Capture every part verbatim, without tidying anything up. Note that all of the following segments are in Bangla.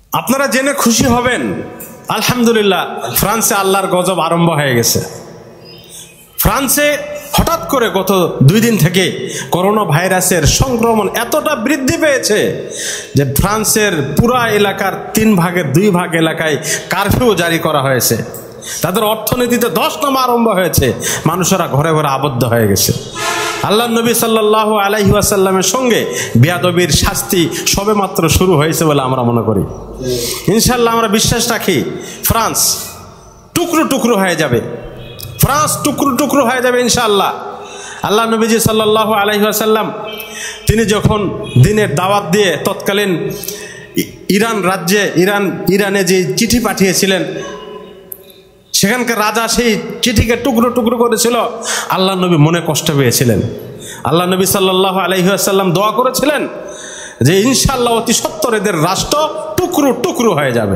আপনারা জেনে খুশি হবেন, আলহামদুলিল্লাহ ফ্রান্সে আল্লাহর গজব আরম্ভ হয়ে গেছে। ফ্রান্সে হঠাৎ করে গত দুই দিন থেকে করোনা ভাইরাসের সংক্রমণ এতটা বৃদ্ধি পেয়েছে যে ফ্রান্সের পুরা এলাকার তিন ভাগের দুই ভাগ এলাকায় কারফিউ জারি করা হয়েছে। তাদের অর্থনীতিতে ধস নামা আরম্ভ হয়েছে, মানুষেরা ঘরে ঘরে আবদ্ধ হয়ে গেছে। আল্লাহ নবী সাল্লাল্লাহু আলাইহি ওয়াসাল্লামের সঙ্গে বেয়াদবির শাস্তি সবে মাত্র শুরু হয়েছে বলে আমরা মনে করি। ইনশাল্লাহ আমরা বিশ্বাস রাখি ফ্রান্স টুকরো টুকরো হয়ে যাবে, ফ্রান্স টুকরো টুকরো হয়ে যাবে ইনশাআল্লাহ। আল্লাহ নবীজি সাল্লাল্লাহু আলাইহি ওয়াসাল্লাম তিনি যখন দিনের দাওয়াত দিয়ে তৎকালীন ইরান রাজ্যে ইরান ইরানে যে চিঠি পাঠিয়েছিলেন, সেখানকার রাজা সেই চিঠিকে টুকরো টুকরো করেছিল। আল্লাহ নবী মনে কষ্ট পেয়েছিলেন। আল্লাহ নবী সাল্লাল্লাহু আলাইহি ওয়াসাল্লাম দোয়া করেছিলেন যে ইনশাআল্লাহ অতি সত্বর এদের রাষ্ট্র টুকরো টুকরো হয়ে যাবে।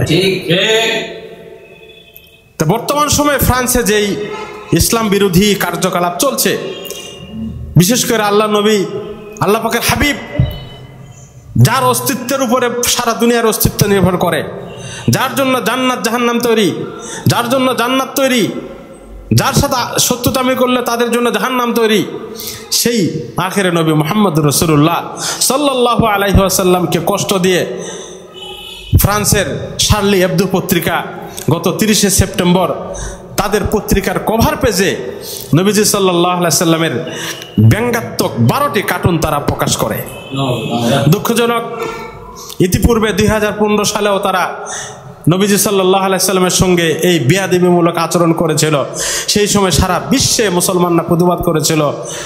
তো বর্তমান সময়ে ফ্রান্সে যেই ইসলাম বিরোধী কার্যকলাপ চলছে, বিশেষ করে আল্লাহ নবী আল্লাহ পাকের হাবিব, যার অস্তিত্বের উপরে সারা দুনিয়ার অস্তিত্ব নির্ভর করে, যার জন্য জান্নাত জাহান্নাম তৈরি, যার জন্য জান্নাত তৈরি, যার সাথে সত্যতামি করলে তাদের জন্য জাহান্নাম তৈরি, সেই আখেরে নবী মুহাম্মদ রাসূলুল্লাহ সাল্লাল্লাহু আলাইহি ওয়াসাল্লামকে কষ্ট দিয়ে ফ্রান্সের শার্লি এবদো পত্রিকা গত তিরিশে সেপ্টেম্বর তাদের পত্রিকার কভার পেজে নবীজি সাল্লাল্লাহু আলাইহি সাল্লামের ব্যঙ্গাত্মক বারোটি কার্টুন তারা প্রকাশ করে। দুঃখজনক, ইতিপূর্বে দুই হাজার পনেরো সালেও তারা নবীজি সাল্লাল্লাহু আলাইহি সাল্লামের সঙ্গে এই বেয়াদবিমূলক আচরণ করেছিল। সেই সময় সারা বিশ্বে মুসলমানরা প্রতিবাদ করেছিল।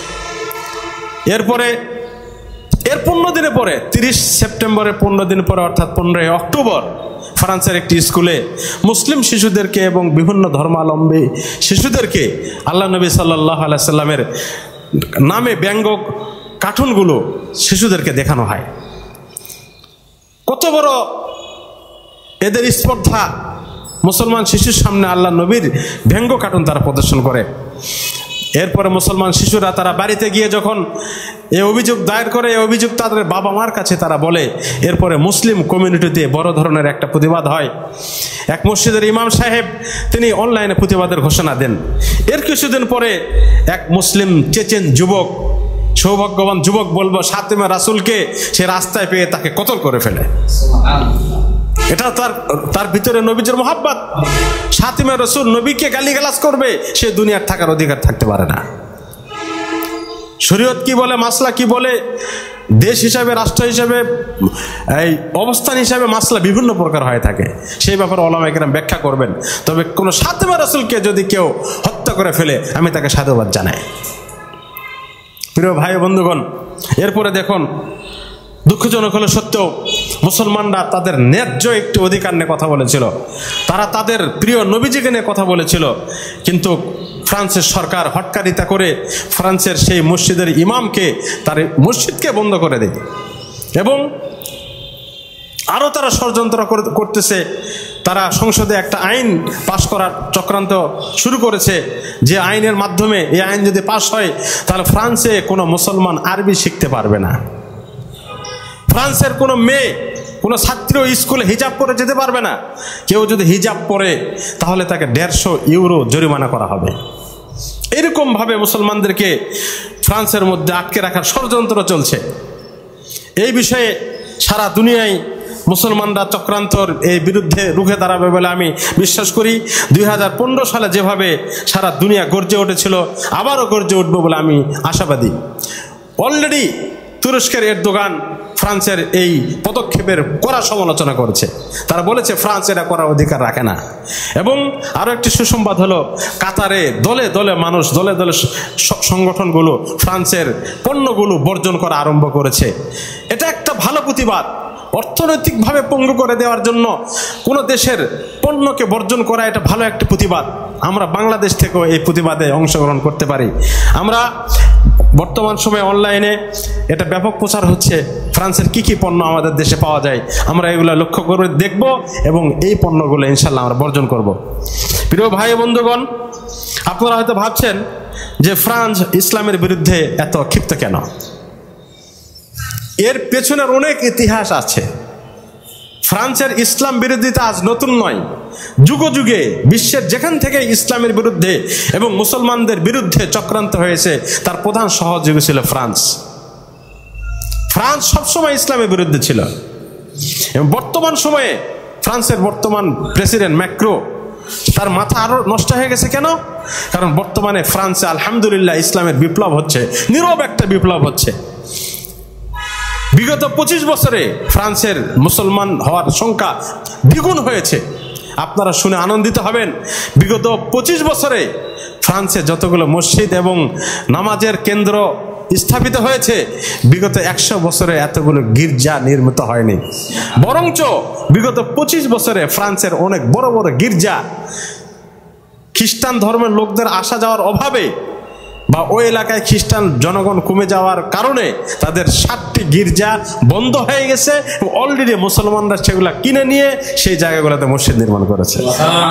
এরপরে এর পনেরো দিনের পরে তিরিশ সেপ্টেম্বরের পনেরো দিন পরে অর্থাৎ পনেরোই অক্টোবর ফ্রান্সের একটি স্কুলে মুসলিম শিশুদেরকে এবং বিভিন্ন ধর্মাবলম্বী শিশুদেরকে আল্লাহ নবী সাল্লাল্লাহু আলাইহি সাল্লামের নামে ব্যঙ্গ কার্টুনগুলো শিশুদেরকে দেখানো হয়। কত বড় এদের স্পর্ধা! মুসলমান শিশুর সামনে আল্লাহ নবীর ব্যঙ্গ কার্টুন তারা প্রদর্শন করে। এরপরে মুসলমান শিশুরা তারা বাড়িতে গিয়ে যখন এই অভিযোগ দায়ের করে, এই অভিযোগ তাদের বাবা মার কাছে তারা বলে, এরপরে মুসলিম কমিউনিটিতে বড় ধরনের একটা প্রতিবাদ হয়। এক মসজিদের ইমাম সাহেব তিনি অনলাইনে প্রতিবাদের ঘোষণা দেন। এর কিছুদিন পরে এক মুসলিম চেচেন যুবক, সৌভাগ্যবান যুবক বলবো, ফাতেমা রাসূলকে সে রাস্তায় পেয়ে তাকে কতল করে ফেলে। এটা তার তার ভিতরে নবীজির মহব্বত। ফাতেমা রাসূল নবীকে গালিগালাজ করবে, সে দুনিয়ার থাকার অধিকার থাকতে পারে না। শরীয়ত কি বলে, মাসলা কি বলে, দেশ হিসাবে, রাষ্ট্র হিসাবে, এই অবস্থান হিসাবে মাসলা বিভিন্ন প্রকার হয়ে থাকে। সেই ব্যাপারে উলামায়ে কেরাম ব্যাখ্যা করবেন। তবে কোনো ফাতেমা রাসূলকে যদি কেউ হত্যা করে ফেলে, আমি তাকে সাধুবাদ জানাই। প্রিয় ভাই বন্ধুগণ, এরপরে দেখুন, দুঃখজনক হলো সত্য, মুসলমানরা তাদের ন্যায্য একটি অধিকার নিয়ে কথা বলেছিল, তারা তাদের প্রিয় নবীজিকে নিয়ে কথা বলেছিল, কিন্তু ফ্রান্সের সরকার হটকারিতা করে ফ্রান্সের সেই মসজিদের ইমামকে, তার মসজিদকে বন্ধ করে দেয় এবং আরও তারা ষড়যন্ত্র করতেছে। তারা সংসদে একটা আইন পাশ করার চক্রান্ত শুরু করেছে, যে আইনের মাধ্যমে এই আইন যদি পাশ হয় তাহলে ফ্রান্সে কোনো মুসলমান আরবি শিখতে পারবে না, ফ্রান্সের কোনো মেয়ে, কোনো ছাত্রী স্কুলে হিজাব পরে যেতে পারবে না। কেউ যদি হিজাব পরে তাহলে তাকে দেড়শো ইউরো জরিমানা করা হবে। এরকমভাবে মুসলমানদেরকে ফ্রান্সের মধ্যে আটকে রাখার ষড়যন্ত্র চলছে। এই বিষয়ে সারা দুনিয়ায় মুসলমানরা চক্রান্তর এই বিরুদ্ধে রুখে দাঁড়াবে বলে আমি বিশ্বাস করি। দুই হাজার পনেরো সালে যেভাবে সারা দুনিয়া গর্জে উঠেছিল, আবারও গর্জে উঠবে বলে আমি আশাবাদী। অলরেডি তুরস্কের এরদোগান ফ্রান্সের এই পদক্ষেপের কড়া সমালোচনা করেছে। তারা বলেছে ফ্রান্স এটা করার অধিকার রাখে না। এবং আরও একটি সুসংবাদ হলো, কাতারে দলে দলে মানুষ, দলে দলে সংগঠনগুলো ফ্রান্সের পণ্যগুলো বর্জন করা আরম্ভ করেছে। এটা একটা ভালো প্রতিবাদ। অর্থনৈতিকভাবে পঙ্গু করে দেওয়ার জন্য কোনো দেশের পণ্যকে বর্জন করা, এটা ভালো একটা প্রতিবাদ। আমরা বাংলাদেশ থেকেও এই প্রতিবাদে অংশগ্রহণ করতে পারি। আমরা বর্তমান সময়ে অনলাইনে এটা ব্যাপক প্রচার হচ্ছে, ফ্রান্সের কি কি পণ্য আমাদের দেশে পাওয়া যায়, আমরা এগুলো লক্ষ্য করে দেখব এবং এই পণ্যগুলো ইনশাল্লাহ আমরা বর্জন করব। প্রিয় ভাই বন্ধুগণ, আপনারা হয়তো ভাবছেন যে ফ্রান্স ইসলামের বিরুদ্ধে এত ক্ষিপ্ত কেন? এর পেছনের অনেক ইতিহাস আছে। ফ্রান্সের ইসলাম বিরোধিতা আজ নতুন নয়, যুগে যুগে বিশ্বের যেখান থেকে ইসলামের বিরুদ্ধে এবং মুসলমানদের বিরুদ্ধে চক্রান্ত হয়েছে তার প্রধান সহযোগী ছিল ফ্রান্স। ফ্রান্স সবসময় ইসলামের বিরুদ্ধে ছিল। এবং বর্তমান সময়ে ফ্রান্সের বর্তমান প্রেসিডেন্ট ম্যাক্রো, তার মাথা আরো নষ্ট হয়ে গেছে। কেন? কারণ বর্তমানে ফ্রান্সে আলহামদুলিল্লাহ ইসলামের বিপ্লব হচ্ছে, নীরব একটা বিপ্লব হচ্ছে। বিগত পঁচিশ বছরে ফ্রান্সের মুসলমান হওয়ার সংখ্যা দ্বিগুণ হয়েছে। আপনারা শুনে আনন্দিত হবেন, বিগত পঁচিশ বছরে ফ্রান্সে যতগুলো মসজিদ এবং নামাজের কেন্দ্র স্থাপিত হয়েছে, বিগত একশো বছরে এতগুলো গির্জা নির্মিত হয়নি। বরঞ্চ বিগত পঁচিশ বছরে ফ্রান্সের অনেক বড় বড় গির্জা খ্রিস্টান ধর্মের লোকদের আসা যাওয়ার অভাবে বা ওই এলাকায় খ্রিস্টান জনগণ কমে যাওয়ার কারণে তাদের ষাটটি গির্জা বন্ধ হয়ে গেছে। অলরেডি মুসলমানরা সেগুলা কিনে নিয়ে সেই জায়গাগুলোতে মসজিদ নির্মাণ করেছে।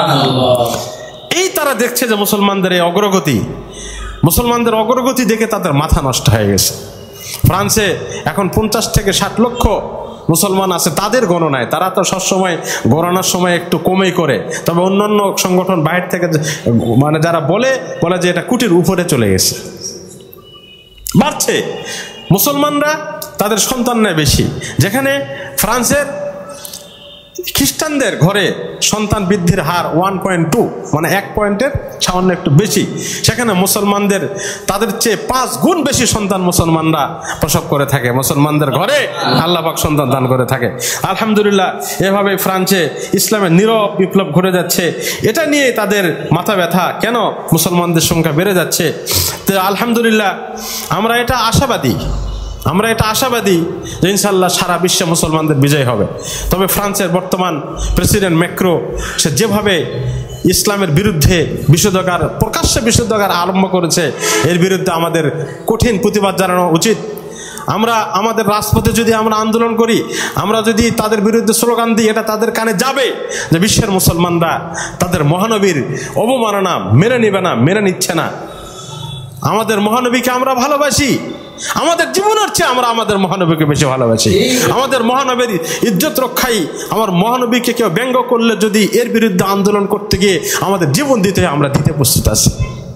এই তারা দেখছে যে মুসলমানদের এই অগ্রগতি, মুসলমানদের অগ্রগতি দেখে তাদের মাথা নষ্ট হয়ে গেছে। ফ্রান্সে এখন পঞ্চাশ থেকে ষাট লক্ষ মুসলমান আছে তাদের গণনায়। তারা তো সবসময় গণনার সময় একটু কমেই করে, তবে অন্যান্য সংগঠন বাইরে থেকে মানে যারা বলে বলে যে এটা কোটির উপরে চলে গেছে, বাড়ছে। মুসলমানরা তাদের সন্তান নেয় বেশি। যেখানে ফ্রান্সের খ্রিস্টানদের ঘরে সন্তান বৃদ্ধির হার ওয়ান পয়েন্ট টু মানে এক পয়েন্টের সামান্য একটু বেশি, সেখানে মুসলমানদের তাদের চেয়ে পাঁচ গুণ বেশি সন্তান মুসলমানরা প্রসব করে থাকে। মুসলমানদের ঘরে আল্লাহ পাক সন্তান দান করে থাকে। আলহামদুলিল্লাহ এভাবে ফ্রান্সে ইসলামের নীরব বিপ্লব ঘটে যাচ্ছে। এটা নিয়ে তাদের মাথা ব্যথা, কেন মুসলমানদের সংখ্যা বেড়ে যাচ্ছে। তো আলহামদুলিল্লাহ আমরা এটা আশাবাদী, আমরা এটা আশাবাদী যে ইনশাল্লাহ সারা বিশ্বে মুসলমানদের বিজয় হবে। তবে ফ্রান্সের বর্তমান প্রেসিডেন্ট ম্যাক্রো সে যেভাবে ইসলামের বিরুদ্ধে বিষোদগার, প্রকাশ্যে বিষোদগার আরম্ভ করেছে, এর বিরুদ্ধে আমাদের কঠিন প্রতিবাদ জানানো উচিত। আমরা আমাদের রাজপথে যদি আমরা আন্দোলন করি, আমরা যদি তাদের বিরুদ্ধে স্লোগান দিই, এটা তাদের কানে যাবে যে বিশ্বের মুসলমানরা তাদের মহানবীর অবমাননা মেনে নিবে না, মেনে নিচ্ছে না। আমাদের মহানবীকে আমরা ভালোবাসি, আমাদের জীবনের চেয়ে আমরা আমাদের মহানবীকে বেশি ভালোবাসি। আমাদের মহানবীর ইজ্জত রক্ষাই, আমার মহানবীকে কেউ ব্যঙ্গ করলে যদি এর বিরুদ্ধে আন্দোলন করতে গিয়ে আমাদের জীবন দিতে আমরা দিতে প্রস্তুত আছি।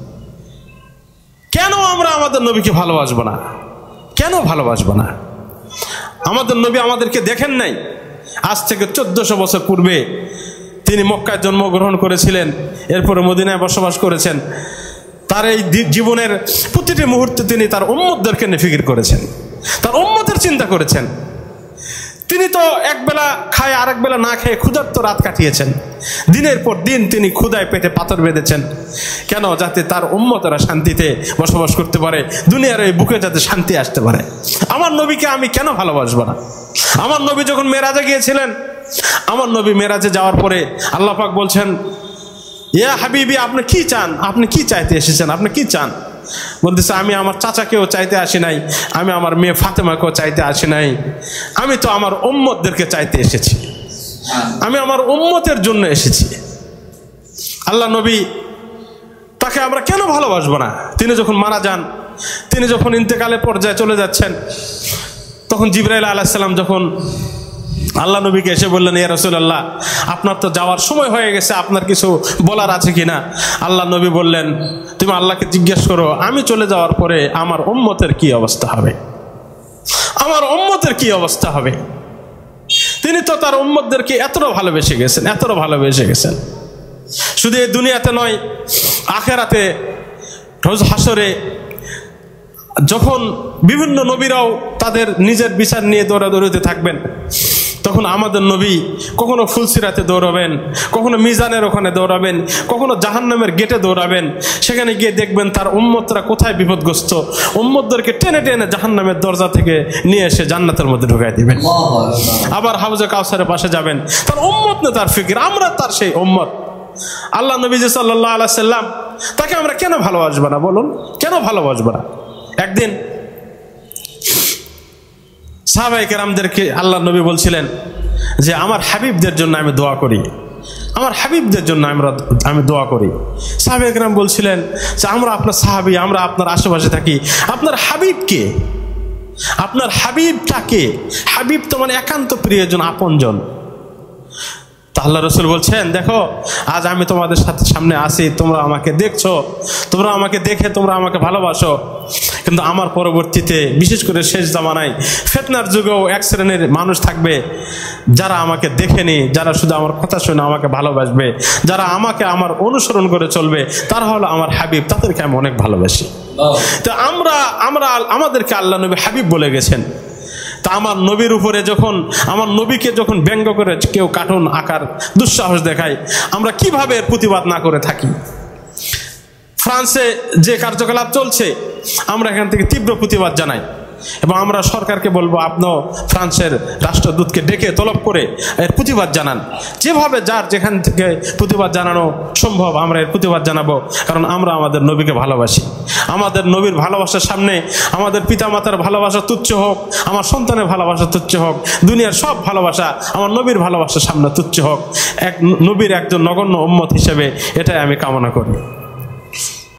কেন আমরা আমাদের নবীকে ভালোবাসবো না? কেন ভালোবাসবো না? আমাদের নবী আমাদেরকে দেখেন নাই? আজ থেকে চোদ্দশো বছর পূর্বে তিনি মক্কায় জন্মগ্রহণ করেছিলেন, এরপরে মদিনায় বসবাস করেছেন। তার এই জীবনের প্রতিটি মুহূর্তে তিনি তার উম্মতদেরকে নিয়ে ফিকির করেছেন, তার উম্মতের চিন্তা করেছেন। তিনি তো একবেলা খায় আরেক বেলা না খেয়ে ক্ষুধার্ত রাত কাটিয়েছেন। দিনের পর দিন তিনি ক্ষুধায় পেটে পাথর বেঁধেছেন। কেন? যাতে তার উম্মতরা শান্তিতে বসবাস করতে পারে, দুনিয়ার এই বুকে যাতে শান্তি আসতে পারে। আমার নবীকে আমি কেন ভালোবাসবো না? আমার নবী যখন মেরাজে গিয়েছিলেন, আমার নবী মেরাজে যাওয়ার পরে আল্লাহ পাক বলছেন, ইয়া হাবিবি, আপনি কি চান? আপনি কি চাইতে এসেছেন? আপনি কি চান? বলতেছে, আমি আমার চাচাকেও চাইতে আসি নাই, আমি আমার মেয়ে ফাতেমাকেও চাইতে আসি নাই, আমি তো আমার উম্মতদেরকে চাইতে এসেছি, আমি আমার উম্মতের জন্য এসেছি। আল্লাহ নবী, তাকে আমরা কেন ভালোবাসবো না? তিনি যখন মারা যান, তিনি যখন ইন্তেকালের পর্যায়ে চলে যাচ্ছেন, তখন জিবরাইল আলাইহিস সালাম যখন আল্লাহ নবীকে এসে বললেন, ইয়া রাসূলুল্লাহ, আপনার তো যাওয়ার সময় হয়ে গেছে, আপনার কিছু বলার আছে কিনা? আল্লাহ নবী বললেন, তুমি আল্লাহকে জিজ্ঞেস করো, আমি চলে যাওয়ার পরে আমার উম্মতের কি অবস্থা হবে, আমার উম্মতের কি অবস্থা হবে। তিনি তো তার উম্মতদেরকে এতটা ভালোবেসে গেছেন, এতটা ভালোবেসে গেছেন। শুধু এই দুনিয়াতে নয়, আখেরাতে রোজ হাসরে যখন বিভিন্ন নবীরাও তাদের নিজের বিচার নিয়ে দৌড়াদৌড়িতে থাকবেন, তখন আমাদের নবী কখনো ফুলসিরাতে দৌড়াবেন, কখনো মিজানের ওখানে দৌড়াবেন, কখনো জাহান্নামের গেটে দৌড়াবেন। সেখানে গিয়ে দেখবেন তার উম্মতরা কোথায় বিপদগ্রস্ত, উম্মতদেরকে টেনে টেনে জাহান্নামের দরজা থেকে নিয়ে এসে জান্নাতের মধ্যে ঢুকাই দিবেন। আবার হাউজে কাউসারের পাশে যাবেন, তার উম্মত না তার ফিকির, আমরা তার সেই উম্মত। আল্লাহ নবী সাল্লাল্লাহু আলাইহি সাল্লাম, তাকে আমরা কেন ভালোবাসবো না? বলুন, কেন ভালোবাসবো না? একদিন সাহাবায়ে কেরামদেরকে আল্লাহ নবী বলছিলেন যে, আমার হাবিবদের জন্য আমি দোয়া করি, আমার হাবিবদের জন্য আমরা আমি দোয়া করি। সাহাবায়ে কেরাম বলছিলেন যে, আমরা আপনার সাহাবী, আমরা আপনার আশেপাশে থাকি, আপনার হাবিবকে, আপনার হাবিবটাকে, হাবিব তো মানে একান্ত প্রিয়জন, আপনজন। তা আল্লাহ রসুল বলছেন, দেখো আজ আমি তোমাদের সাথে সামনে আসি, তোমরা আমাকে দেখছো, তোমরা আমাকে দেখে তোমরা আমাকে ভালোবাসো, কিন্তু আমার পরবর্তীতে বিশেষ করে শেষ জামানায় ফিতনার যুগেও এক শ্রেণীর মানুষ থাকবে যারা আমাকে দেখেনি, যারা শুধু আমার কথা শুনে আমাকে ভালোবাসবে, যারা আমাকে আমার অনুসরণ করে চলবে, তারা হলো আমার হাবিব, তাদেরকে আমি অনেক ভালোবাসি। তো আমরা আমরা আমাদেরকে আল্লাহ নবী হাবিব বলে গেছেন। তা আমার নবীর উপরে যখন, আমার নবীকে যখন ব্যঙ্গ করে কেউ কার্টুন আকার দুঃসাহস দেখায়, আমরা কিভাবে এর প্রতিবাদ না করে থাকি? ফ্রান্সে যে কার্যকলাপ চলছে আমরা এখান থেকে তীব্র প্রতিবাদ জানাই, এবং আমরা সরকারকে বলবো আপনিও ফ্রান্সের রাষ্ট্রদূতকে ডেকে তলব করে এর প্রতিবাদ জানান। যেভাবে যার যেখান থেকে প্রতিবাদ জানানো সম্ভব আমরা এর প্রতিবাদ জানাবো, কারণ আমরা আমাদের নবীকে ভালোবাসি। আমাদের নবীর ভালোবাসার সামনে আমাদের পিতামাতার ভালোবাসা তুচ্ছ হোক, আমার সন্তানের ভালোবাসা তুচ্ছ হোক, দুনিয়ার সব ভালোবাসা আমার নবীর ভালোবাসার সামনে তুচ্ছ হোক। এক নবীর একজন নগণ্য উম্মত হিসেবে এটাই আমি কামনা করি।